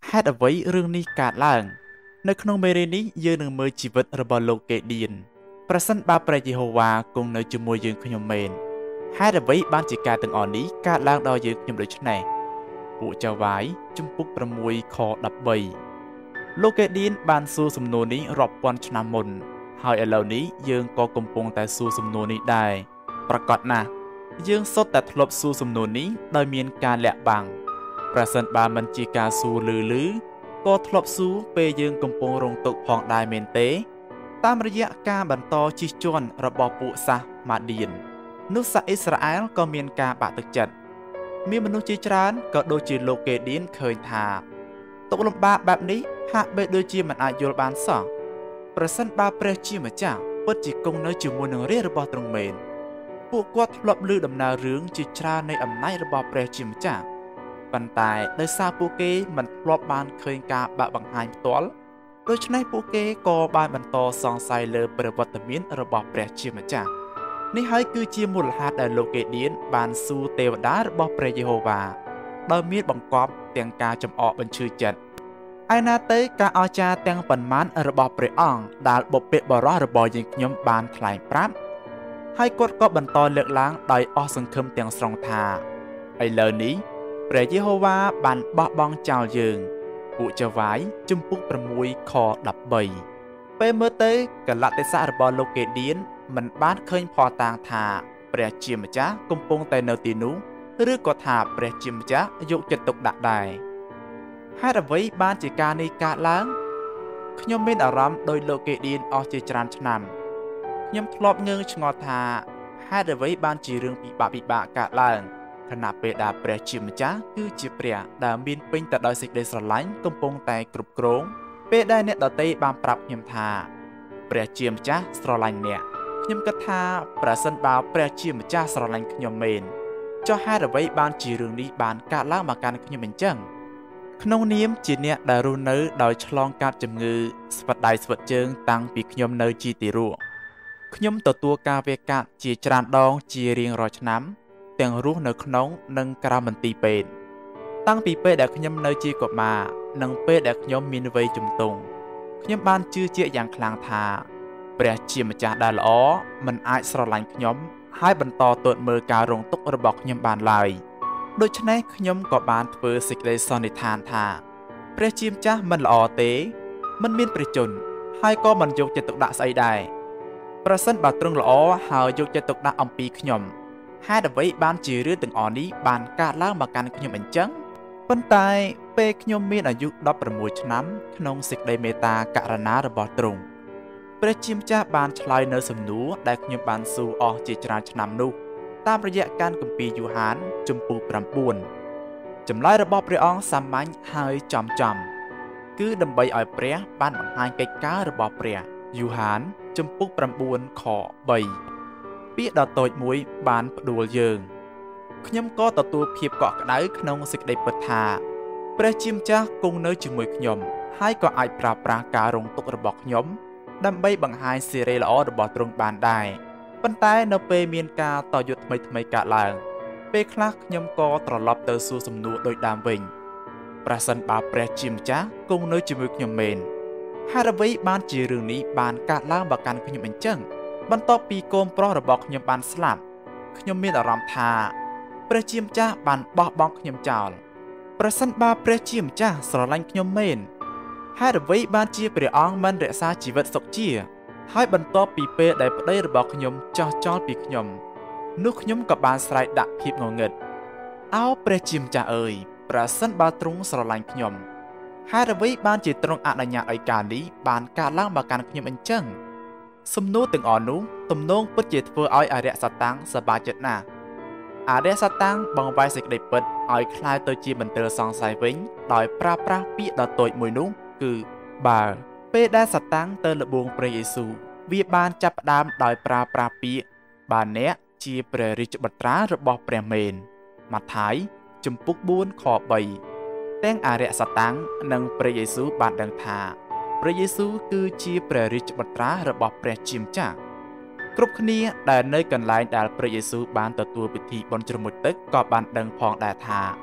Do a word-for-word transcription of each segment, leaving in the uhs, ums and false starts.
ហេតុអ្វីរឿងនេះកើតឡើងនៅក្នុងមេរៀននេះយើងនឹងមើលជីវិតរបស់លោកកេឌៀនប្រសិនបើព្រះយេហូវ៉ាគង់នៅជាមួយយើងខ្ញុំមែនហេតុអ្វីបានជាការទាំងអស់នេះកើតឡើងដល់យើងខ្ញុំដូច្នេះពួកចៅវាយជំពូកប្រាំមួយខដប់បីលោកកេឌៀនបានសួរសំណួរនេះរាប់ពាន់ឆ្នាំមុនហើយឥឡូវនេះយើងក៏កំពុងតែសួរសំណួរនេះដែរប្រកបណាស់យើងសុទ្ធតែធ្លាប់សួរសំណួរនេះដោយមានការលាក់បាំងប្រសិនបើមិនជាការសួរលឺលឺក៏ធ្លាប់សួរពេលយើងកំពុងរងទុក្ខផងដែរមែនទេតាមរយៈការបន្តជិះជាន់របស់ពួកសាសម៉ាឌៀននោះសាសអ៊ីស្រាអែលក៏មានការបាក់ទឹកចិត្តមានមនុស្សជាច្រើនក៏ដូចជាលោកកេឌៀនឃើញថាទុក្ខលំបាកបែបនេះហាក់បីដូចជាមិនអាចយល់បានសោះប្រសិនបើព្រះជាម្ចាស់ពិតជាគង់នៅជាមួយនឹងរាជរបស់ទ្រង់មែនពួកគាត់ធ្លាប់ឮដំណើររឿងជាច្រើននៃអំណាចរបស់ព្រះជាម្ចាស់ប៉ុន្តែដោយសារពួកគេមិនធ្លាប់បានឃើញការបាក់បង្ហាញផ្ទាល់ដូច្នេះពួកគេក៏បានបន្តសង្ស័យលើព្រះវត្តមានរបស់ព្រះជាម្ចាស់នេះហើយគឺជាមូលហេតុដែលលោកកេឌៀនបានសួរទេវតារបស់ព្រះយេហូវ៉ាដោយមានបង្គាប់ទាំងការចំអកបញ្ឈឺចិត្តឯណាទៅការអស្ចារ្យទាំងប៉ុន្មានរបស់ព្រះអង្គដែលបុព្វបុរសរបស់យើងខ្ញុំបានថ្លែងប្រាប់ហើយគាត់ក៏បន្តលើកឡើងដោយអស់សង្ឃឹមទាំងស្រុងថាឥឡូវនេះព្រះយេហូវ៉ាបានបោះបង់ចោលយើងពួកចៅវាយជំពូកប្រាំមួយខដប់បីពេលមើលទៅកលៈទេសៈរបស់លោកកេឌៀនមិនបានឃើញភ័ស្តុតាងថាព្រះជាម្ចាស់កំពុងតែនៅទីនោះឬក៏ថាព្រះជាម្ចាស់យកចិត្តទុកដាក់ដែរហេតុអ្វីបានជាការនេះកើតឡើងខ្ញុំមានអារម្មណ៍ដោយលោកកេឌៀនអស់ជាច្រើនឆ្នាំខ្ញុំធ្លាប់ងើងឆ្ងល់ថាហេតុអ្វីបានជារឿងពិបាកពិបាកកើតឡើងខណៈពេលដែលព្រះជាម្ចាស់គឺជាព្រះដែលមានពេញទៅដោយសេចក្តីស្រឡាញ់កំពុងតែគ្រប់គ្រងពេលដែលអ្នកដទៃបានប្រាប់ខ្ញុំថាព្រះជាម្ចាស់ស្រឡាញ់អ្នកខ្ញុំគិតថាប្រសិនបើព្រះជាម្ចាស់ស្រឡាញ់ខ្ញុំមែនចុះហេតុអ្វីបានជារឿងនេះបានកើតឡើងមកកាន់ខ្ញុំអញ្ចឹងក្នុងនាមជាអ្នកដែលរស់នៅដោយឆ្លងកាត់ជំងឺស្វិតដៃស្វិតជើងតាំងពីខ្ញុំនៅជាទារកខ្ញុំទទួលការវះកាត់ជាច្រើនដងជារៀងរាល់ឆ្នាំទាំងរស់នៅក្នុងនិងក្រៅមន្ទីរពេទ្យតាំងពីពេលដែលខ្ញុំនៅជាកុមារនិងពេលដែលខ្ញុំមានវ័យជំទង់ខ្ញុំបានជឿជាក់យ៉ាងខ្លាំងថាព្រះជាម្ចាស់ដែលល្អមិនអាចស្រឡាញ់ខ្ញុំហើយបន្តទតមើលការរងទុក្ខរបស់ខ្ញុំបានឡើយដូច្នេះខ្ញុំក៏បានធ្វើសេចក្តីសន្និដ្ឋានថាព្រះជាម្ចាស់មិនល្អទេមិនមានព្រះជន្មហើយក៏មិនយកចិត្តទុកដាក់ស្អីដែរប្រសិនបើទ្រង់ល្អហើយយកចិត្តទុកដាក់អំពីខ្ញុំហេតុអ្វីបានជារឿងទាំងអស់នេះបានកើតឡើងមកកាន់ខ្ញុំអញ្ចឹងប៉ុន្តែពេលខ្ញុំមានអាយុដប់ប្រាំមួយឆ្នាំក្នុងសេចក្តីមេត្តាករុណារបស់ទ្រង់ព្រះជាម្ចាស់បានឆ្លើយនៅសំណួរដែលខ្ញុំបានសួរអស់ជាច្រើនឆ្នាំនោះតាមរយៈការគម្ពីរយូហានជំពូកប្រាំបួនចម្លើយរបស់ព្រះអង្គសាមញ្ញហើយចំចំគឺដើម្បីឲ្យព្រះបានបង្ហាញកិច្ចការរបស់ព្រះយូហានជំពូកប្រាំបួនខបីពាក្យដ៏តូចមួយបានផ្ដួលយើងខ្ញុំក៏ទទួលភាពកក់ក្ដៅក្នុងសេចក្តីពិតថាព្រះជាម្ចាស់គង់នៅជាមួយខ្ញុំហើយក៏អាចប្រើប្រាស់ការរងទុក្ខរបស់ខ្ញុំដើម្បីបង្ហាញសេរីល្អរបស់ទ្រង់បានដែរប៉ុន្តែនៅពេលមានការតយុទ្ធថ្មីថ្មីកើតឡើងពេលខ្លះខ្ញុំក៏ត្រឡប់ទៅសួរសំណួរដូចដើមវិញប្រសិនបើព្រះជាម្ចាស់គង់នៅជាមួយខ្ញុំមែនហេតុអ្វីបានជារឿងនេះបានកើតឡើងមកកាន់ខ្ញុំអញ្ចឹងបន្ទាប់ពីកូនប្រុសរបស់ខ្ញុំបានស្លាប់ខ្ញុំមានអារម្មណ៍ថាព្រះជាម្ចាស់បានបោះបង់ខ្ញុំចោលប្រសិនបើព្រះជាម្ចាស់ស្រឡាញ់ខ្ញុំមែនហេតុអ្វីបានជាព្រះអង្គមិនរក្សាជីវិតសុខជាហើយបន្ទាប់ពីពេលដែលប្តីរបស់ខ្ញុំចោះចោលពីខ្ញុំនោះខ្ញុំក៏បានស្រែកដាក់ភាពងងឹតអោព្រះជាម្ចាស់អើយប្រសិនបើទ្រង់ស្រឡាញ់ខ្ញុំហេតុអ្វីបានជាទ្រង់អនុញ្ញាតឲ្យការនេះបានកើតឡើងមកកាន់ខ្ញុំអញ្ចឹងសំណួរទាំងអស់នោះទំនងពិតជាធ្វើឲ្យអរិយសតាំងសប្បាយចិត្តណាស់អរិយសតាំងបង្វែរសេចក្តីពិតឲ្យคล้ายទៅជាមន្ទិលសង្ស័យវិញដោយប្រើប្រាស់ពាក្យដ៏តូចមួយនោះគឺបើពេលដែលសតាំងទៅលបួងព្រះយេស៊ូវវាបានចាប់ផ្ដើមដោយប្រើប្រាស់ពាក្យបើអ្នកជាព្រះរាជបុត្រារបស់ព្រះមែនម៉ាថាយជំពូកបួនខបីទាំងអរិយសតាំងនិងព្រះយេស៊ូវបានដឹងថាព្រះយេស៊ូវគឺជាព្រះរាជបុត្រារបស់ព្រះជាម្ចាស់គ្រប់គ្នាដែលនៅកន្លែងដែលព្រះយេស៊ូវបានទទួលពិធីបុណ្យជ្រមុជទឹកក៏បានដឹងផងដែរថា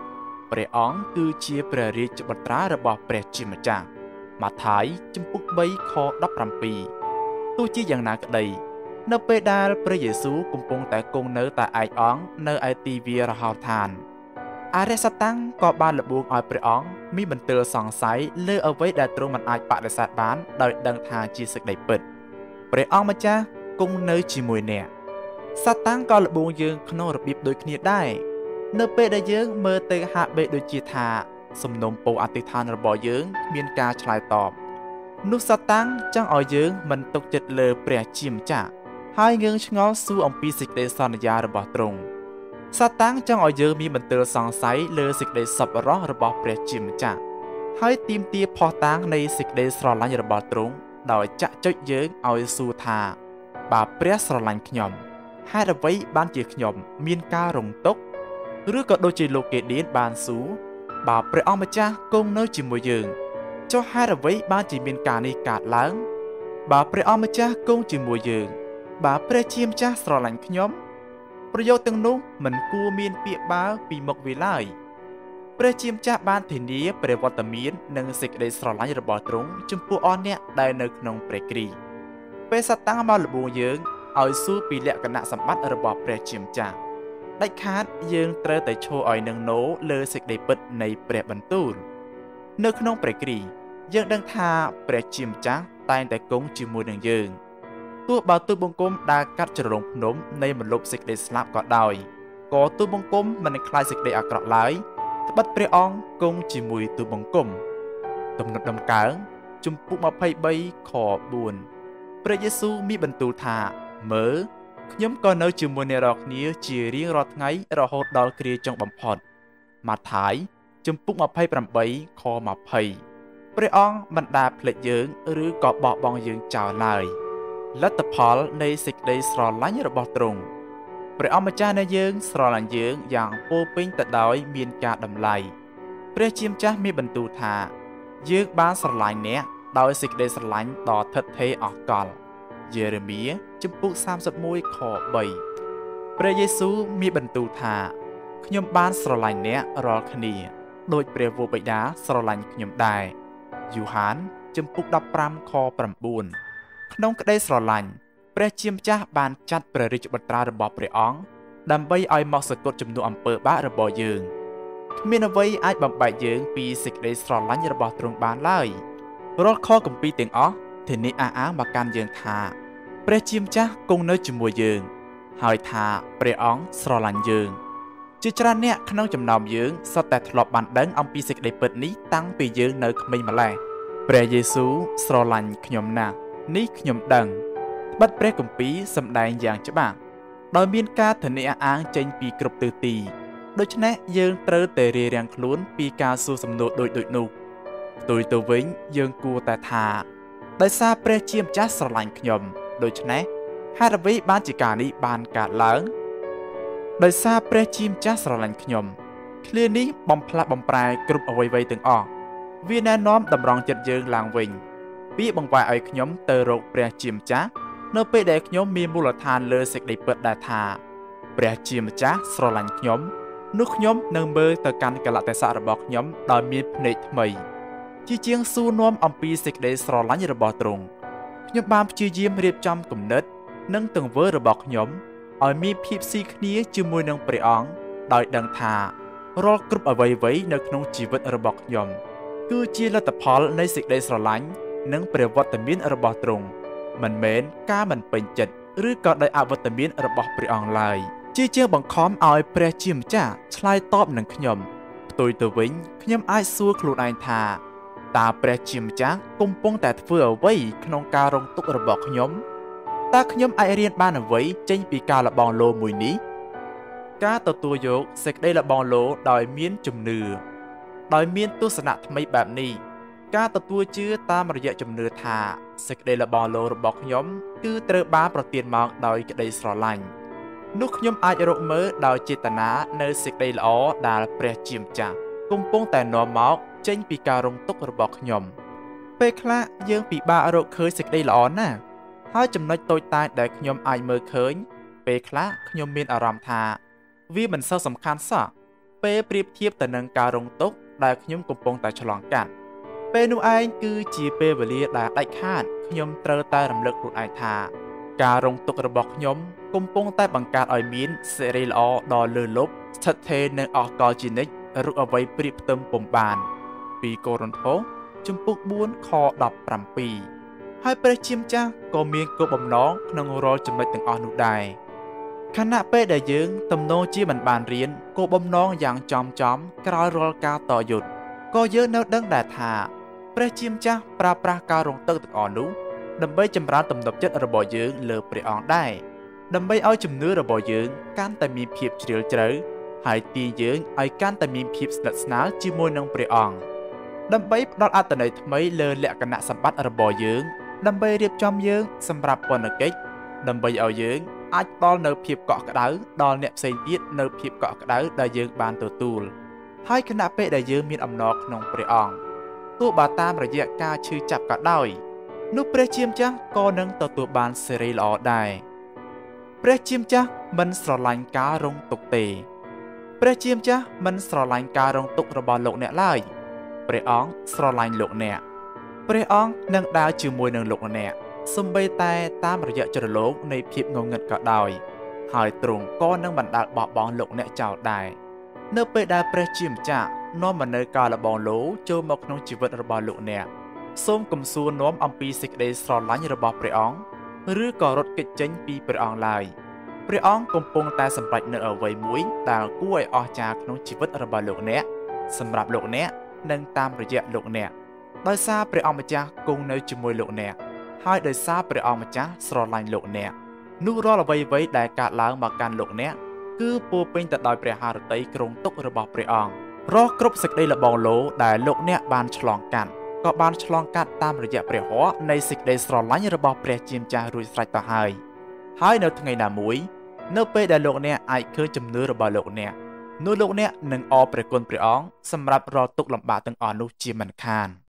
ព្រះអង្គគឺជាព្រះរាជបុត្រារបស់ព្រះជាម្ចាស់ម៉ាថាយជំពូកបីខដប់ប្រាំពីរទោះជាយ៉ាងណាក្តីនៅពេលដែលព្រះយេស៊ូវកំពុងតែគង់នៅតែឯកអង្គនៅឯទីវាលរហោឋានអរិយសតាំងក៏បានលបួងឲ្យព្រះអង្គមានបន្ទិលសង្ស័យលើអ្វីដែលទ្រង់មិនអាចបដិសេធបានដោយដឹងថាជាសេចក្តីពិតព្រះអង្គម្ចាស់គង់នៅជាមួយអ្នកសាតាំងក៏លបួងយើងក្នុងរបៀបដូចគ្នាដែរនៅពេលដែលយើងមើលទៅហាក់បីដូចជាថាសំណុំពរអធិដ្ឋានរបស់យើងគ្មានការឆ្លើយតបនោះសាតាំងចង់ឲ្យយើងមិនទុកចិត្តលើព្រះជាម្ចាស់ហើយងឿងឆ្ងល់សួរអំពីសេចក្តីសន្យារបស់ទ្រង់សាតាំងចង់ឲ្យយើងមានបន្ទិលសង្ស័យលើសេចក្តីសប្បុរសរបស់ព្រះជាម្ចាស់ហើយទាមទារភស្តុតាងនៃសេចក្តីស្រឡាញ់របស់ទ្រង់ដោយចាក់ចុចយើងឲ្យសួរថាបើព្រះស្រឡាញ់ខ្ញុំហេតុអ្វីបានជាខ្ញុំមានការរងទុក្ខឬក៏ដូចជាលោកកេឌៀនបានសួរបើព្រះអង្គម្ចាស់គង់នៅជាមួយយើងចុះហេតុអ្វីបានជាមានការនេះកើតឡើងបើព្រះអង្គម្ចាស់គង់ជាមួយយើងបើព្រះជាម្ចាស់ស្រឡាញ់ខ្ញុំប្រយោគទាំងនោះមិនគួរមានពាក្យបើពីមុខវាឡើយព្រះជាម្ចាស់បានធានាព្រះវត្តមាននិងសេចក្តីស្រឡាញ់របស់ទ្រង់ចំពោះអស់អ្នកដែលនៅក្នុងព្រះគ្រីស្ទពេលសាតាំងមកលបួងយើងឲ្យសួរពីលក្ខណៈសម្បត្តិរបស់ព្រះជាម្ចាស់ដាច់ខាតយើងត្រូវតែឈរឲ្យនឹងណូលើសេចក្តីពិតនៃព្រះបន្ទូលនៅក្នុងព្រះគ្រីស្ទយើងដឹងថាព្រះជាម្ចាស់តែងតែគង់ជាមួយនឹងយើងទោះបើទូលបង្គំដើរកាត់ជ្រលងភ្នំនៃមលុបសេចក្តីស្លាប់ក៏ដោយក៏ទូលបង្គំមិនខ្លាចសេចក្តីអាក្រក់ឡើយត្បិតព្រះអង្គគង់ជាមួយទូលបង្គំទំនុកដំកើងជំពូកម្ភៃបីខបួនព្រះយេស៊ូវមានបន្ទូលថាមើលខ្ញុំក៏នៅជាមួយអ្នករាល់គ្នាជារៀងរាល់ថ្ងៃរហូតដល់គ្រាចុងបំផុតម៉ាថាយជំពូកម្ភៃប្រាំបីខម្ភៃព្រះអង្គមិនដែលភ្លេចយើងឬក៏បោះបង់យើងចោលឡើយលទ្ធផលនៃសេចក្តីស្រឡាញ់របស់ទ្រង់ព្រះអង្គម្ចាស់នៃយើងស្រឡាញ់យើងយ៉ាងពោពេញទៅដោយមានការតម្លៃព្រះជាម្ចាស់មានបន្ទូលថាយើងបានស្រឡាញ់អ្នកដោយសេចក្តីស្រឡាញ់ដ៏ថិតថេរអស់កលយេរេមៀជំពូកសាមសិបមួយខបីព្រះយេស៊ូវមានបន្ទូលថាខ្ញុំបានស្រឡាញ់អ្នករាល់គ្នាដោយព្រះវរបិតាស្រឡាញ់ខ្ញុំដែរយូហានជំពូកដប់ប្រាំខប្រាំបួនក្នុងក្តីស្រឡាញ់ព្រះជាម្ចាស់បានចាត់ព្រះរាជបុត្រារបស់ព្រះអង្គដើម្បីឲ្យមកសគត់ជំនួសអំពើបាបរបស់យើងគ្មានអ្វីអាចបំបែកយើងពីសេចក្តីស្រឡាញ់របស់ទ្រង់បានឡើយរាល់ខគម្ពីរទាំងអស់ធានាអះអាងមកកាន់យើងថាព្រះជាម្ចាស់គង់នៅជាមួយយើងហើយថាព្រះអង្គស្រឡាញ់យើងជាច្រើនអ្នកក្នុងចំណោមយើងសុទ្ធតែធ្លាប់បានដឹងអំពីសេចក្តីពិតនេះតាំងពីយើងនៅក្មេងម្ល៉េះព្រះយេស៊ូវស្រឡាញ់ខ្ញុំណាស់នេះខ្ញុំដឹងត្បិតព្រះគម្ពីរសម្ដែងយ៉ាងច្បាស់ដោយមានការធានាអះអាងចេញពីគ្រប់ទិសទីដូច្នេះយើងត្រូវតែរារាំងខ្លួនពីការសួរសំណួរដូចដូចនោះផ្ទុយទៅវិញយើងគួរតែថាដោយសារព្រះជាម្ចាស់ស្រឡាញ់ខ្ញុំដូច្នេះហេតុអ្វីបានជាការនេះបានកើតឡើងដោយសារព្រះជាម្ចាស់ស្រឡាញ់ខ្ញុំឃ្លានេះបំផ្លាស់បំប្រែគ្រប់អ្វីៗទាំងអស់វាណែនាំតម្រង់ចិត្តយើងឡើងវិញពីបង្វែរឲ្យខ្ញុំទៅរកព្រះជាម្ចាស់នៅពេលដែលខ្ញុំមានមូលដ្ឋានលើសេចក្តីពិតដែលថាព្រះជាម្ចាស់ស្រឡាញ់ខ្ញុំនោះខ្ញុំនឹងមើលទៅកាន់កលៈទេសៈរបស់ខ្ញុំដោយមានភ្នែកថ្មីជាជាងសួរនាំអំពីសេចក្តីស្រឡាញ់របស់ទ្រង់ខ្ញុំបានព្យាយាមរៀបចំគំនិតនិងទង្វើរបស់ខ្ញុំឲ្យមានភាពស៊ីគ្នាជាមួយនឹងព្រះអង្គដោយដឹងថារាល់គ្រប់អ្វីៗនៅក្នុងជីវិតរបស់ខ្ញុំគឺជាលទ្ធផលនៃសេចក្តីស្រឡាញ់និងព្រះវត្តមានរបស់ទ្រង់មិនមែនការមិនពេញចិត្តឬក៏ដោយអវត្តមានរបស់ព្រះអង្គឡើយជាជាងបង្ខំឲ្យព្រះជាម្ចាស់ឆ្លើយតបនឹងខ្ញុំផ្ទុយទៅវិញខ្ញុំអាចសួរខ្លួនឯងថាតើព្រះជាម្ចាស់កំពុងតែធ្វើអ្វីក្នុងការរងទុក្ខរបស់ខ្ញុំតើខ្ញុំអាចរៀនបានអ្វីចេញពីការលបងលោមួយនេះការទទួលយកសេចក្តីលបងលោដោយមានជំនឿដោយមានទស្សនៈថ្មីបែបនេះការទទួលជឿតាមរយៈជំនឿថាសេចក្តីលបងលោរបស់ខ្ញុំគឺត្រូវបានប្រទានមកដោយក្តីស្រឡាញ់នោះខ្ញុំអាចរកមើលដោយចេតនានៅសេចក្តីល្អដែលព្រះជាម្ចាស់កំពុងតែនាំមកចេញពីការរងទុក្ខរបស់ខ្ញុំពេលខ្លះយើងពិបាករកឃើញសេចក្តីល្អណាស់ហើយចំណុចតូចតាចដែលខ្ញុំអាចមើលឃើញពេលខ្លះខ្ញុំមានអារម្មណ៍ថាវាមិនសូវសំខាន់សោះពេលប្រៀបធៀបទៅនឹងការរងទុក្ខដែលខ្ញុំកំពុងតែឆ្លងកាត់ពេលនោះឯងគឺជាពេលវេលាដែលដាច់ខាតខ្ញុំត្រូវតែរំលឹកខ្លួនឯងថាការរងទុក្ខរបស់ខ្ញុំកំពុងតែបង្កើតឲ្យមានសេរីល្អដ៏លើសលប់ស្ថិតថេរនៅអកលជានិច្ចរុអ្វីប្រៀបផ្ទឹមពុំបានពីកូរិនថូសជំពូកបួនខដប់ប្រាំពីរហើយព្រះជាម្ចាស់ក៏មានគោលបំណងក្នុងរាល់ចំណុចទាំងអស់នោះដែរខណៈពេលដែលយើងទំនងជាមិនបានរៀនគោលបំណងយ៉ាងចំចំក្រោយរាល់ការតយុទ្ធក៏យើងនៅដឹងដែរថាព្រះជាម្ចាស់ប្រើប្រាស់ការរងទុក្ខទាំងអស់នោះដើម្បីចម្រើនទំនុកចិត្តរបស់យើងលើព្រះអង្គដែរដើម្បីឲ្យជំនឿរបស់យើងកាន់តែមានភាពជ្រាលជ្រៅហើយទាញយើងឲ្យកាន់តែមានភាពស្និទ្ធស្នាលជាមួយនឹងព្រះអង្គដើម្បីផ្ដល់អត្ថន័យថ្មីលើលក្ខណៈសម្បត្តិរបស់យើងដើម្បីរៀបចំយើងសម្រាប់ពន្ធកិច្ចដើម្បីឲ្យយើងអាចផ្ដល់នូវភាពកក់ក្ដៅដល់អ្នកផ្សេងទៀតនូវភាពកក់ក្ដៅដែលយើងបានទទួលហើយខណៈពេលដែលយើងមានអំណរក្នុងព្រះអង្គទោះបើតាមរយៈការឈឺចាប់ក៏ដោយនោះព្រះជាម្ចាស់ក៏នឹងទទួលបានសេរីល្អដែរព្រះជាម្ចាស់មិនស្រឡាញ់ការរងទុក្ខទេព្រះជាម្ចាស់មិនស្រឡាញ់ការរងទុក្ខរបស់លោកអ្នកឡើយព្រះអង្គស្រឡាញ់លោកអ្នកព្រះអង្គនឹងដើរជាមួយនឹងលោកអ្នកសូម្បីតែតាមរយៈចរលោកនៃភាពងងឹតក៏ដោយហើយទ្រង់ក៏នឹងបណ្ដាលបោះបង់លោកអ្នកចោលដែរនៅពេលដែលព្រះជាម្ចាស់នាំមកនៅការលបងលោចូលមកក្នុងជីវិតរបស់លោកអ្នកសូមកុំសួរនាំអំពីសេចក្តីស្រឡាញ់របស់ព្រះអង្គឬក៏រត់គេចចេញពីព្រះអង្គឡើយព្រះអង្គកំពុងតែសម្រេចនៅអ្វីមួយដែលគួរឲ្យអស្ចារ្យក្នុងជីវិតរបស់លោកអ្នកសម្រាប់លោកអ្នកនិងតាមរយៈលោកអ្នកដោយសារព្រះអង្គម្ចាស់គង់នៅជាមួយលោកអ្នកហើយដោយសារព្រះអង្គម្ចាស់ស្រឡាញ់លោកអ្នកនោះរាល់អ្វីៗដែលកើតឡើងមកកាន់លោកអ្នកគឺពោរពេញទៅដោយព្រះハរតីគ្រងទុករបស់ព្រះអង្គរាល់គ្រប់សេចក្តីល្បងលោដែលលោកអ្នកបានឆ្លងកាត់ក៏បានឆ្លងកាត់តាមរយៈព្រះហស្ថនៃសេចក្តីស្រឡាញ់របស់ព្រះជាម្ចាស់រួចស្រេចទៅហើយហើយនៅថ្ងៃណាមួយនៅពេលដែលលោកអ្នកអាចឃើញជំនឿរបស់លោកអ្នកនោះលោកអ្នកនឹងអរព្រះគុណព្រះអង្គសម្រាប់រាល់ទុក្ខលំបាកទាំងអស់នោះជាមិនខាន